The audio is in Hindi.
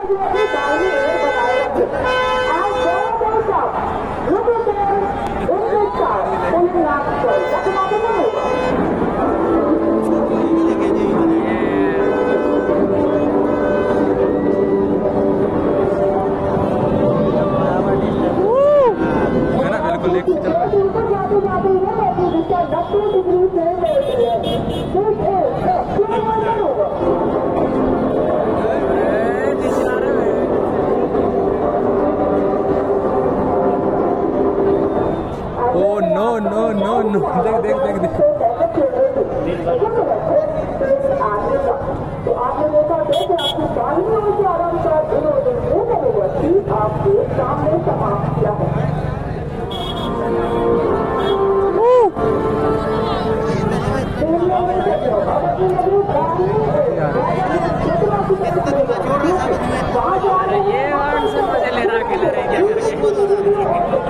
नो देख देख देख देख तो आपने देखा कैसे आपको बाहियों से आराम से आपके सामने समाप्त किया है। ये वार्ड से मजे ले रहा है, क्या करके